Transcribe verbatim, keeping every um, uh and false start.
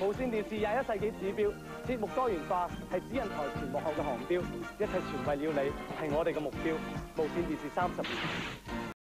無線電視廿一世紀指標，節目多元化係指引台前幕後嘅航標，一切全為了你係我哋嘅目標。無線電視三十年。